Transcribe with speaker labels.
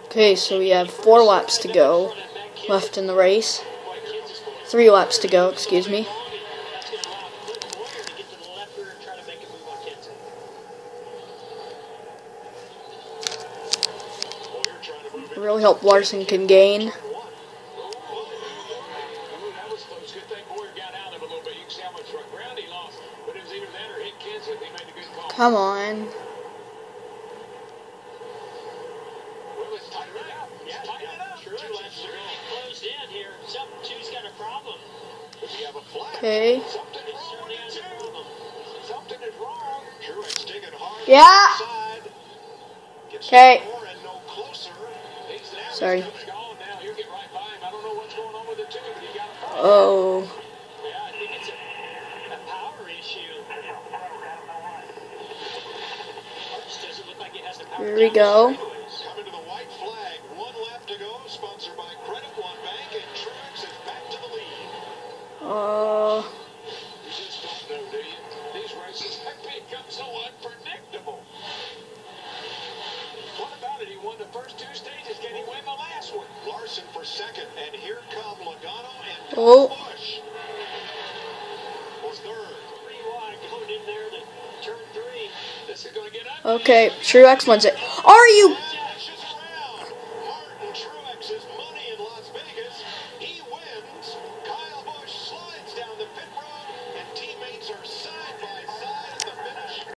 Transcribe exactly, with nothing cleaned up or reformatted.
Speaker 1: Okay, so we have four laps to go left in the race. Three laps to go, excuse me. Really hope Larson can gain. Come on. Okay. Yeah. Okay. Sorry. Oh. Here we go. Uh.
Speaker 2: These races have become so unpredictable. What about it? He won the first two stages. Can he win the last one? Larson for second, and here come Logano and
Speaker 1: Oh.
Speaker 2: Busch. For third. Three wide going in there to turn three. This is going to get up.
Speaker 1: Okay, Truex wins it. Are you